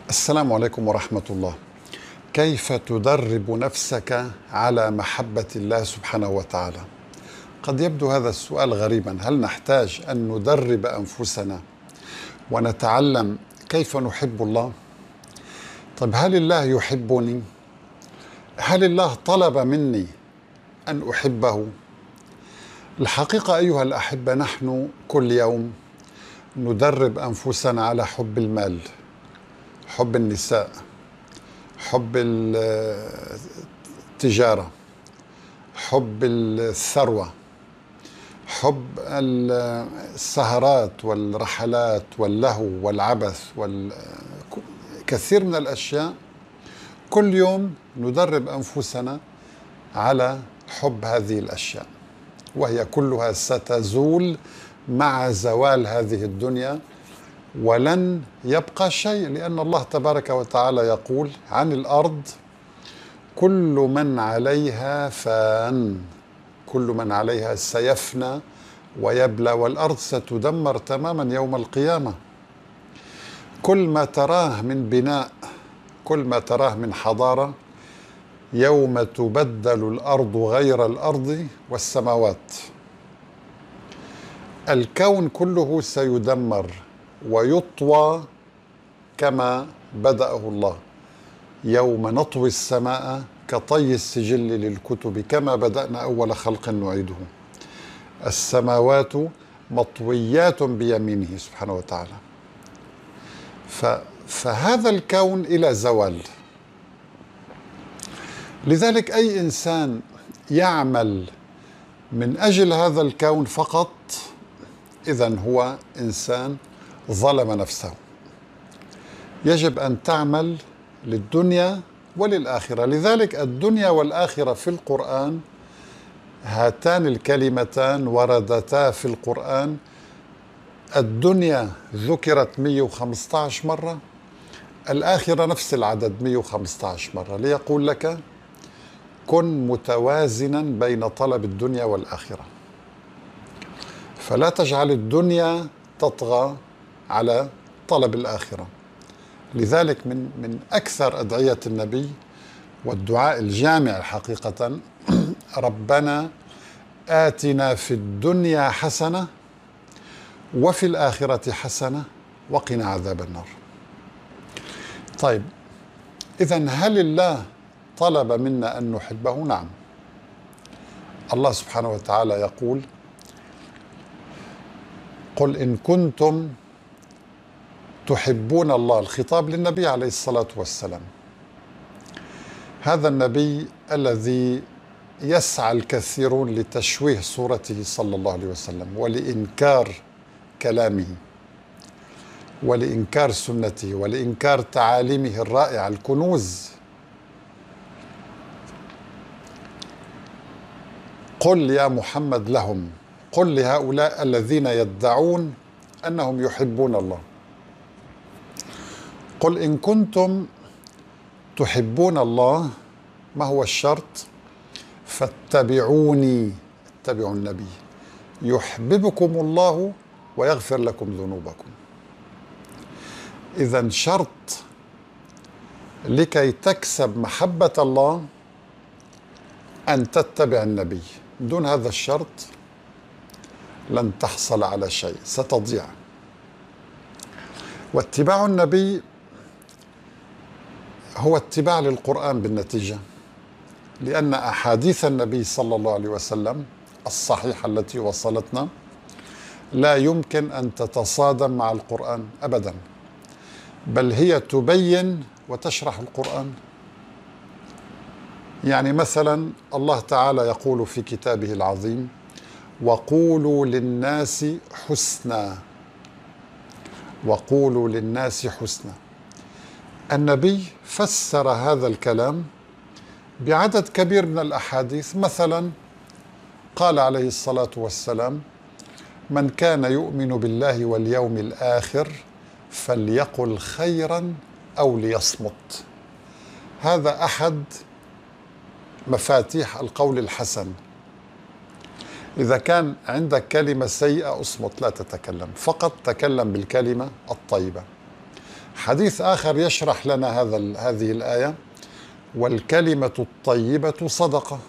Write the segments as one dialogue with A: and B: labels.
A: السلام عليكم ورحمة الله. كيف تدرب نفسك على محبة الله سبحانه وتعالى؟ قد يبدو هذا السؤال غريبا. هل نحتاج أن ندرب أنفسنا ونتعلم كيف نحب الله؟ طيب، هل الله يحبني؟ هل الله طلب مني أن أحبه؟ الحقيقة أيها الأحبة، نحن كل يوم ندرب أنفسنا على حب المال، حب النساء، حب التجارة، حب الثروة، حب السهرات والرحلات واللهو والعبث كثير من الأشياء. كل يوم ندرب أنفسنا على حب هذه الأشياء، وهي كلها ستزول مع زوال هذه الدنيا، ولن يبقى شيء، لأن الله تبارك وتعالى يقول عن الأرض: كل من عليها فان، كل من عليها سيفنى ويبلى، والأرض ستدمر تماما يوم القيامة. كل ما تراه من بناء، كل ما تراه من حضارة، يوم تبدل الأرض غير الأرض والسماوات. الكون كله سيدمر ويطوى كما بدأه الله: يوم نطوي السماء كطي السجل للكتب كما بدأنا أول خلق نعيده. السماوات مطويات بيمينه سبحانه وتعالى. فهذا الكون إلى زوال. لذلك أي إنسان يعمل من أجل هذا الكون فقط، إذن هو إنسان ظلم نفسه. يجب أن تعمل للدنيا وللآخرة. لذلك الدنيا والآخرة في القرآن، هاتان الكلمتان وردتا في القرآن. الدنيا ذكرت 115 مرة، الآخرة نفس العدد 115 مرة، ليقول لك: كن متوازنا بين طلب الدنيا والآخرة، فلا تجعل الدنيا تطغى على طلب الآخرة. لذلك من أكثر أدعية النبي والدعاء الجامع حقيقة: ربنا آتنا في الدنيا حسنة وفي الآخرة حسنة وقنا عذاب النار. طيب، إذن هل الله طلب منا أن نحبه؟ نعم. الله سبحانه وتعالى يقول: قل إن كنتم تحبون الله. الخطاب للنبي عليه الصلاة والسلام. هذا النبي الذي يسعى الكثيرون لتشويه صورته صلى الله عليه وسلم، ولإنكار كلامه، ولإنكار سنته، ولإنكار تعاليمه الرائعة الكنوز. قل يا محمد لهم، قل لهؤلاء الذين يدعون أنهم يحبون الله: قل إن كنتم تحبون الله، ما هو الشرط؟ فاتبعوني، اتبعوا النبي، يحببكم الله ويغفر لكم ذنوبكم. إذن شرط لكي تكسب محبة الله أن تتبع النبي. دون هذا الشرط لن تحصل على شيء، ستضيع. واتباع النبي هو اتباع للقرآن بالنتيجة، لأن أحاديث النبي صلى الله عليه وسلم الصحيحة التي وصلتنا لا يمكن أن تتصادم مع القرآن أبدا، بل هي تبين وتشرح القرآن. يعني مثلا الله تعالى يقول في كتابه العظيم: وقولوا للناس حسنا، وقولوا للناس حسنا. النبي فسر هذا الكلام بعدد كبير من الأحاديث. مثلا قال عليه الصلاة والسلام: من كان يؤمن بالله واليوم الآخر فليقل خيرا أو ليصمت. هذا أحد مفاتيح القول الحسن. إذا كان عندك كلمة سيئة اصمت، لا تتكلم، فقط تكلم بالكلمة الطيبة. حديث آخر يشرح لنا هذه الآية: والكلمة الطيبة صدقة.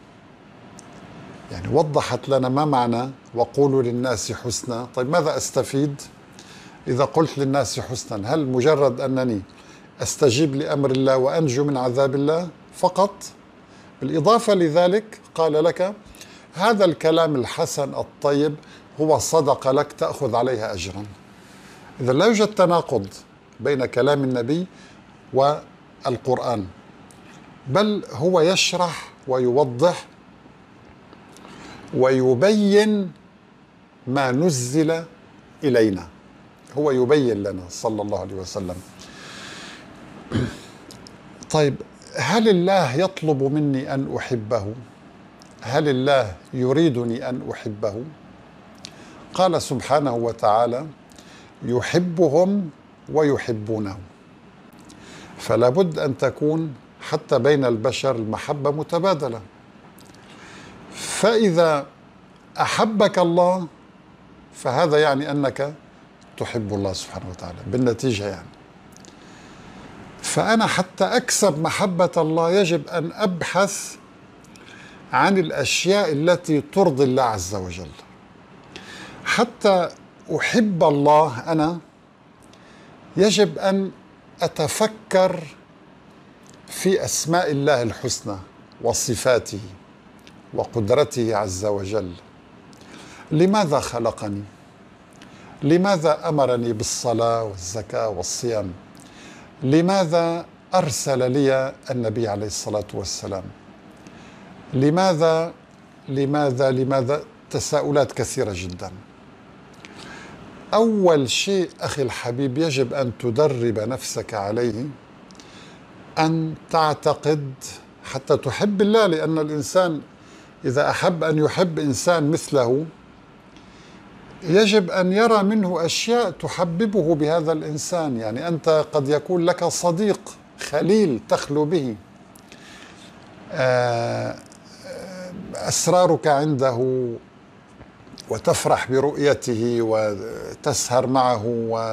A: يعني وضحت لنا ما معنى وقولوا للناس حسنا. طيب ماذا أستفيد إذا قلت للناس حسنا؟ هل مجرد أنني أستجيب لأمر الله وأنجو من عذاب الله فقط؟ بالإضافة لذلك قال لك هذا الكلام الحسن الطيب هو صدقة لك تأخذ عليها أجرا. إذا لا يوجد تناقض بين كلام النبي والقرآن، بل هو يشرح ويوضح ويبين ما نزل إلينا. هو يبين لنا صلى الله عليه وسلم. طيب هل الله يطلب مني أن أحبه؟ هل الله يريدني أن أحبه؟ قال سبحانه وتعالى: يحبهم ويحبونه. فلا بد أن تكون حتى بين البشر المحبة متبادلة. فإذا أحبك الله فهذا يعني أنك تحب الله سبحانه وتعالى بالنتيجة يعني. فأنا حتى أكسب محبة الله يجب أن أبحث عن الأشياء التي ترضي الله عز وجل. حتى أحب الله أنا يجب أن أتفكر في أسماء الله الحسنى وصفاته وقدرته عز وجل. لماذا خلقني؟ لماذا أمرني بالصلاة والزكاة والصيام؟ لماذا أرسل لي النبي عليه الصلاة والسلام؟ لماذا لماذا لماذا؟ تساؤلات كثيرة جدا. أول شيء أخي الحبيب يجب أن تدرب نفسك عليه أن تعتقد حتى تحب الله، لأن الإنسان إذا أحب أن يحب إنسان مثله يجب أن يرى منه أشياء تحببه بهذا الإنسان. يعني أنت قد يكون لك صديق خليل تخلو به، أسرارك عنده وتفرح برؤيته وتسهر معه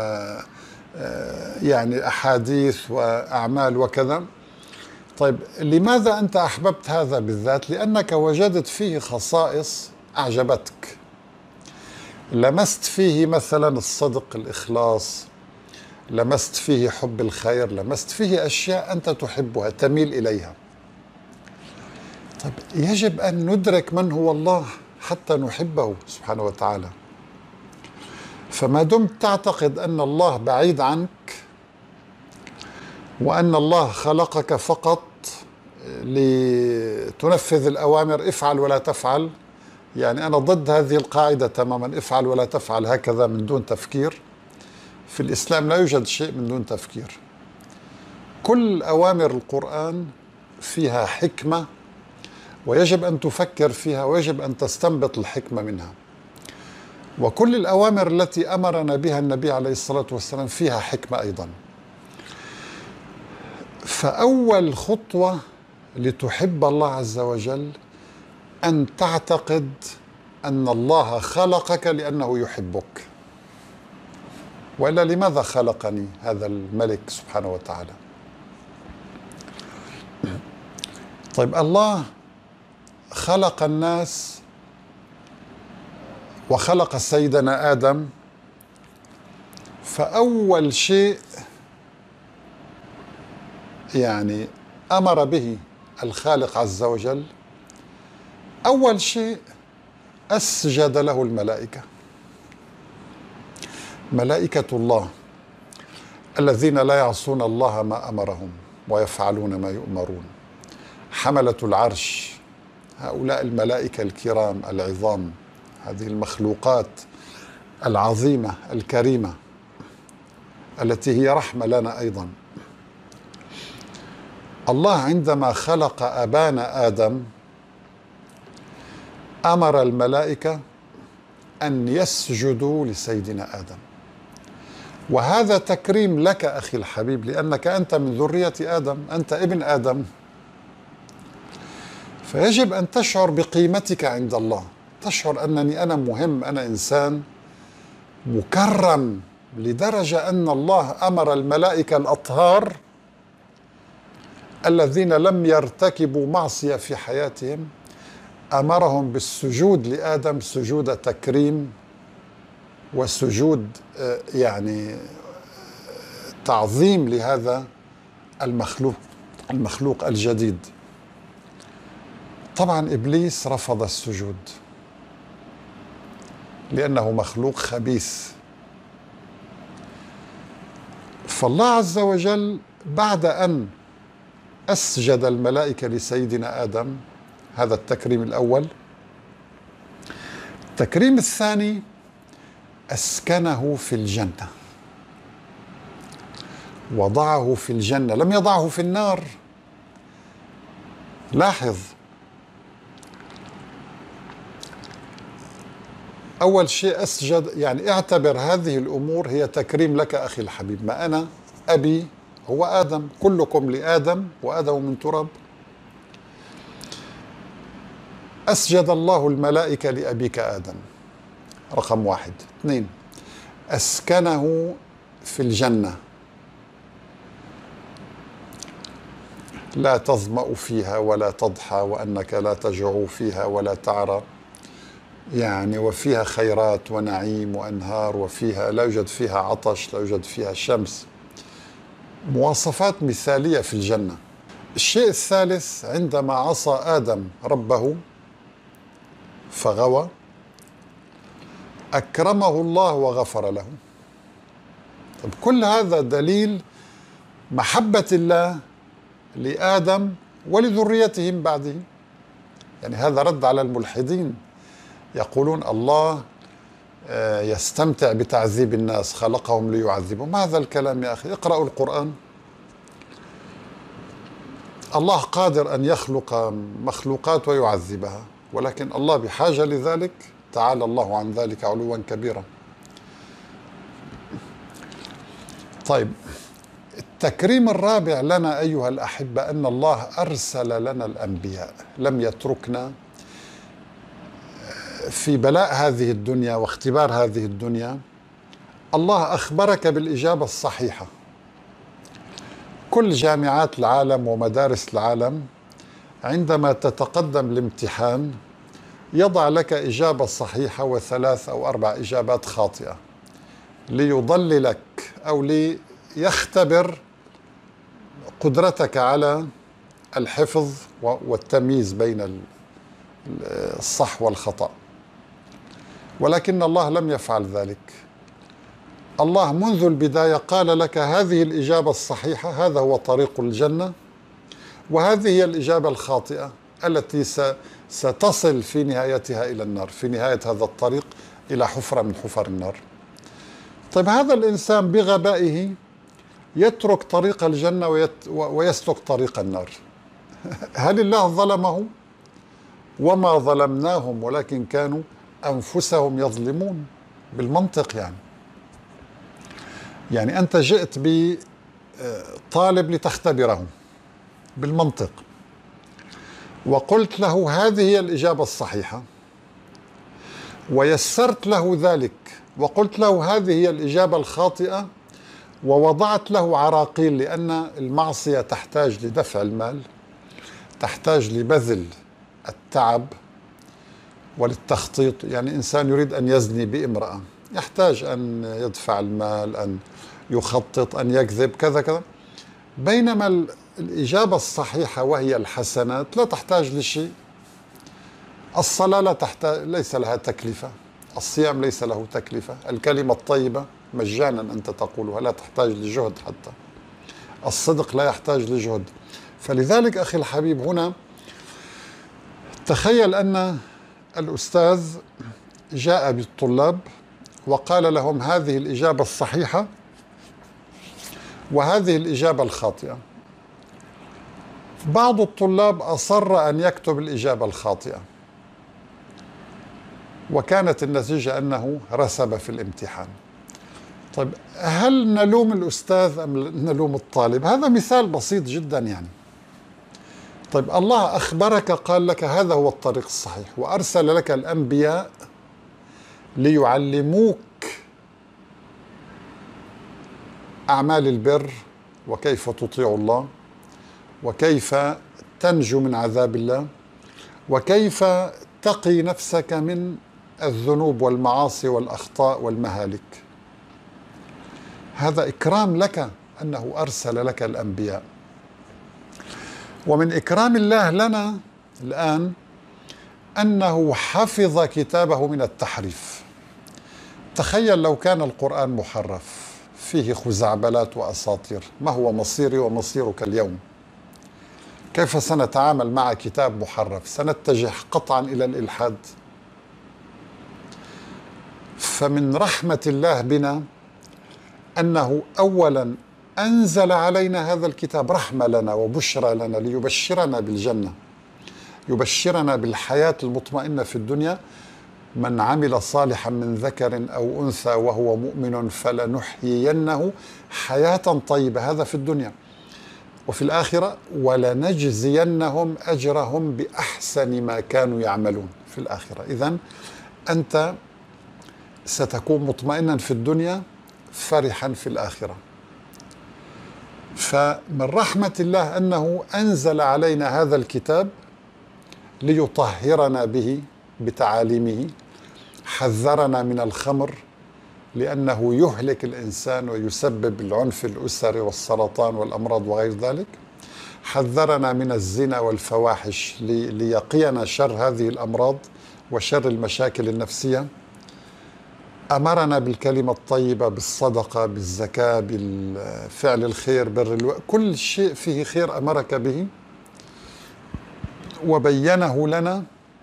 A: يعني أحاديث وأعمال وكذا. طيب لماذا أنت أحببت هذا بالذات؟ لأنك وجدت فيه خصائص أعجبتك، لمست فيه مثلا الصدق، الإخلاص، لمست فيه حب الخير، لمست فيه أشياء أنت تحبها تميل إليها. طيب يجب أن ندرك من هو الله حتى نحبه سبحانه وتعالى. فما دمت تعتقد أن الله بعيد عنك وأن الله خلقك فقط لتنفذ الأوامر، افعل ولا تفعل، يعني أنا ضد هذه القاعدة تماما، افعل ولا تفعل هكذا من دون تفكير. في الإسلام لا يوجد شيء من دون تفكير. كل أوامر القرآن فيها حكمة ويجب أن تفكر فيها ويجب أن تستنبط الحكمة منها. وكل الأوامر التي أمرنا بها النبي عليه الصلاة والسلام فيها حكمة أيضا. فأول خطوة لتحب الله عز وجل أن تعتقد أن الله خلقك لأنه يحبك، وإلا لماذا خلقني هذا الملك سبحانه وتعالى؟ طيب الله خلق الناس وخلق سيدنا آدم، فأول شيء يعني أمر به الخالق عز وجل، أول شيء أسجد له الملائكة، ملائكة الله الذين لا يعصون الله ما أمرهم ويفعلون ما يؤمرون، حملة العرش، هؤلاء الملائكة الكرام العظام، هذه المخلوقات العظيمة الكريمة التي هي رحمة لنا أيضا. الله عندما خلق أبانا آدم أمر الملائكة أن يسجدوا لسيدنا آدم، وهذا تكريم لك أخي الحبيب، لأنك أنت من ذرية آدم، أنت ابن آدم، فيجب أن تشعر بقيمتك عند الله، تشعر أنني أنا مهم، أنا إنسان مكرم لدرجة أن الله أمر الملائكة الأطهار الذين لم يرتكبوا معصية في حياتهم، أمرهم بالسجود لآدم سجود تكريم وسجود يعني تعظيم لهذا المخلوق الجديد. طبعا إبليس رفض السجود لأنه مخلوق خبيث. فالله عز وجل بعد أن أسجد الملائكة لسيدنا آدم، هذا التكريم الأول. التكريم الثاني أسكنه في الجنة، وضعه في الجنة، لم يضعه في النار. لاحظ، أول شيء أسجد، يعني اعتبر هذه الأمور هي تكريم لك أخي الحبيب. ما أنا أبي هو آدم، كلكم لآدم وآدم من تراب. أسجد الله الملائكة لأبيك آدم، رقم واحد. اثنين، أسكنه في الجنة، لا تظمأ فيها ولا تضحى وأنك لا تجوع فيها ولا تعرى، يعني وفيها خيرات ونعيم وأنهار، وفيها لا يوجد فيها عطش، لا يوجد فيها شمس، مواصفات مثالية في الجنة. الشيء الثالث، عندما عصى آدم ربه فغوى، أكرمه الله وغفر له. طب كل هذا دليل محبة الله لآدم ولذريته من بعده. يعني هذا رد على الملحدين يقولون الله يستمتع بتعذيب الناس، خلقهم ليعذبهم. ما هذا الكلام يا أخي؟ اقرأوا القرآن. الله قادر أن يخلق مخلوقات ويعذبها، ولكن الله بحاجة لذلك؟ تعالى الله عن ذلك علوا كبيرا. طيب، التكريم الرابع لنا أيها الأحبة أن الله أرسل لنا الأنبياء، لم يتركنا في بلاء هذه الدنيا واختبار هذه الدنيا. الله أخبرك بالإجابة الصحيحة. كل جامعات العالم ومدارس العالم عندما تتقدم الامتحان يضع لك إجابة صحيحة وثلاث أو أربع إجابات خاطئة ليضللك أو ليختبر قدرتك على الحفظ والتمييز بين الصح والخطأ. ولكن الله لم يفعل ذلك. الله منذ البداية قال لك هذه الإجابة الصحيحة، هذا هو طريق الجنة، وهذه هي الإجابة الخاطئة التي ستصل في نهايتها إلى النار، في نهاية هذا الطريق إلى حفرة من حفر النار. طيب، هذا الإنسان بغبائه يترك طريق الجنة ويسلك طريق النار. هل الله ظلمه؟ وما ظلمناهم ولكن كانوا أنفسهم يظلمون. بالمنطق يعني أنت جئت بطالب لتختبره بالمنطق، وقلت له هذه هي الإجابة الصحيحة، ويسرت له ذلك، وقلت له هذه هي الإجابة الخاطئة، ووضعت له عراقيل، لأن المعصية تحتاج لدفع المال، تحتاج لبذل التعب وللتخطيط. يعني إنسان يريد أن يزني بامرأة يحتاج أن يدفع المال، أن يخطط، أن يكذب، كذا كذا. بينما الإجابة الصحيحة وهي الحسنات لا تحتاج لشيء. الصلاة لا تحتاج، ليس لها تكلفة، الصيام ليس له تكلفة، الكلمة الطيبة مجانا أنت تقولها لا تحتاج لجهد، حتى الصدق لا يحتاج لجهد. فلذلك أخي الحبيب، هنا تخيل أن الأستاذ جاء بالطلاب وقال لهم هذه الإجابة الصحيحة وهذه الإجابة الخاطئة. بعض الطلاب أصر أن يكتب الإجابة الخاطئة، وكانت النتيجة أنه رسب في الامتحان. طيب، هل نلوم الأستاذ أم نلوم الطالب؟ هذا مثال بسيط جدا يعني. طيب، الله أخبرك، قال لك هذا هو الطريق الصحيح، وأرسل لك الأنبياء ليعلموك أعمال البر وكيف تطيع الله، وكيف تنجو من عذاب الله، وكيف تقي نفسك من الذنوب والمعاصي والأخطاء والمهالك. هذا إكرام لك أنه أرسل لك الأنبياء. ومن إكرام الله لنا الآن أنه حفظ كتابه من التحريف. تخيل لو كان القرآن محرف فيه خزعبلات وأساطير، ما هو مصيري ومصيرك اليوم؟ كيف سنتعامل مع كتاب محرف؟ سنتجه قطعا إلى الإلحاد. فمن رحمة الله بنا أنه أولا أنزل علينا هذا الكتاب رحمة لنا وبشرى لنا، ليبشرنا بالجنة، يبشرنا بالحياة المطمئنة في الدنيا. من عمل صالحا من ذكر أو أنثى وهو مؤمن فلنحيينه حياة طيبة، هذا في الدنيا. وفي الآخرة ولنجزينهم أجرهم بأحسن ما كانوا يعملون في الآخرة. إذن أنت ستكون مطمئنا في الدنيا فرحا في الآخرة. فمن رحمة الله أنه أنزل علينا هذا الكتاب ليطهرنا به بتعاليمه. حذرنا من الخمر لأنه يهلك الإنسان ويسبب العنف الأسري والسرطان والأمراض وغير ذلك. حذرنا من الزنا والفواحش ليقينا شر هذه الأمراض وشر المشاكل النفسية. أمرنا بالكلمة الطيبة، بالصدقة، بالزكاة، بالفعل الخير، كل شيء فيه خير أمرك به وبينه لنا.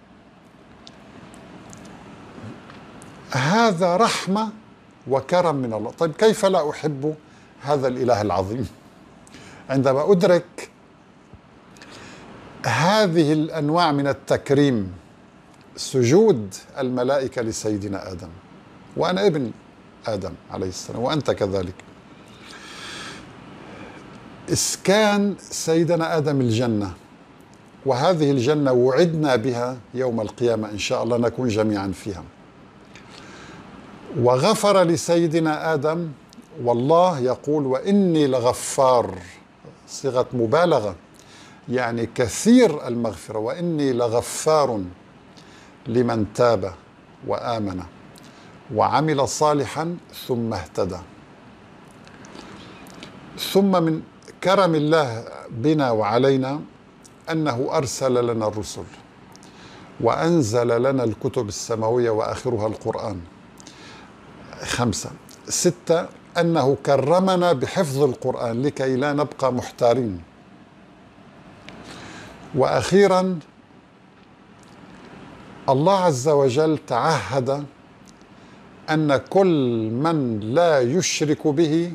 A: هذا رحمة وكرم من الله. طيب كيف لا أحب هذا الإله العظيم عندما أدرك هذه الأنواع من التكريم؟ سجود الملائكة لسيدنا آدم، وأنا ابن آدم عليه السلام وأنت كذلك. إسكان سيدنا آدم الجنة، وهذه الجنة وعدنا بها يوم القيامة إن شاء الله نكون جميعا فيها. وغفر لسيدنا آدم، والله يقول وإني لغفار، صيغة مبالغة يعني كثير المغفرة، وإني لغفار لمن تاب وآمن وعمل صالحا ثم اهتدى. ثم من كرم الله بنا وعلينا أنه أرسل لنا الرسل وأنزل لنا الكتب السماوية وآخرها القرآن. 5. 6. أنه كرمنا بحفظ القرآن لكي لا نبقى محتارين. وأخيرا الله عز وجل تعهد أن كل من لا يشرك به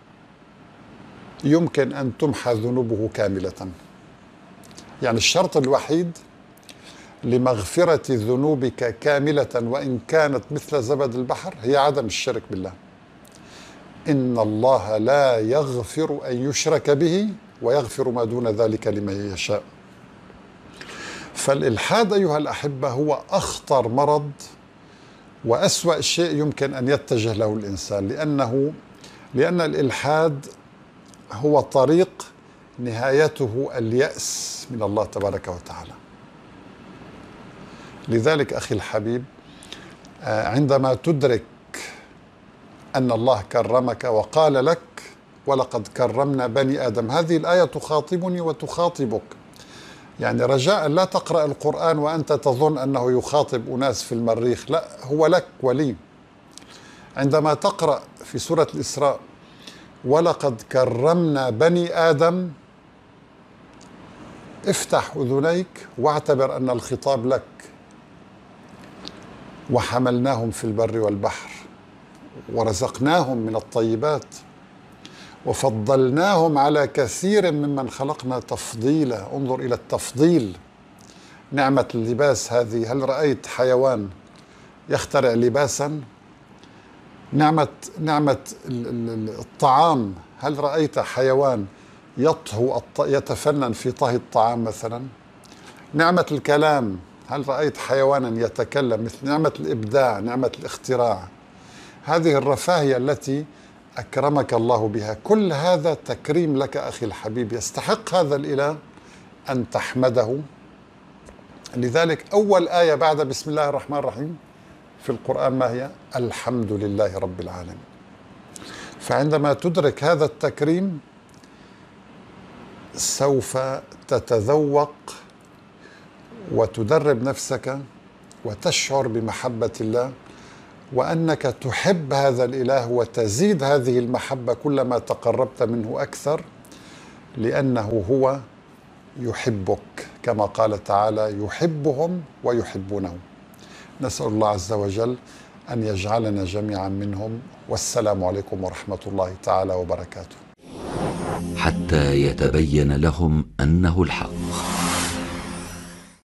A: يمكن أن تمحى ذنوبه كاملة. يعني الشرط الوحيد لمغفرة ذنوبك كاملة وإن كانت مثل زبد البحر هي عدم الشرك بالله. إن الله لا يغفر أن يشرك به ويغفر ما دون ذلك لمن يشاء. فالإلحاد أيها الأحبة هو أخطر مرض وأسوأ شيء يمكن أن يتجه له الإنسان، لأن الإلحاد هو طريق نهايته اليأس من الله تبارك وتعالى. لذلك أخي الحبيب، عندما تدرك أن الله كرمك وقال لك ولقد كرمنا بني آدم، هذه الآية تخاطبني وتخاطبك. يعني رجاء لا تقرأ القرآن وأنت تظن أنه يخاطب أناس في المريخ، لا، هو لك ولي. عندما تقرأ في سورة الإسراء ولقد كرمنا بني آدم، افتح أذنيك واعتبر أن الخطاب لك. وحملناهم في البر والبحر ورزقناهم من الطيبات وفضلناهم على كثير ممن خلقنا تفضيلا. انظر إلى التفضيل. نعمة اللباس هذه، هل رأيت حيوان يخترع لباسا؟ نعمة الطعام، هل رأيت حيوان يتفنن في طهي الطعام مثلا؟ نعمة الكلام، هل رأيت حيوانا يتكلم؟ مثل نعمة الإبداع، نعمة الاختراع. هذه الرفاهية التي أكرمك الله بها. كل هذا تكريم لك أخي الحبيب، يستحق هذا الإله أن تحمده. لذلك أول آية بعد بسم الله الرحمن الرحيم في القرآن ما هي؟ الحمد لله رب العالمين. فعندما تدرك هذا التكريم سوف تتذوق وتدرب نفسك وتشعر بمحبة الله، وأنك تحب هذا الإله وتزيد هذه المحبة كلما تقربت منه أكثر، لأنه هو يحبك كما قال تعالى: يحبهم ويحبونه. نسأل الله عز وجل أن يجعلنا جميعا منهم. والسلام عليكم ورحمة الله تعالى وبركاته.
B: حتى يتبين لهم أنه الحق.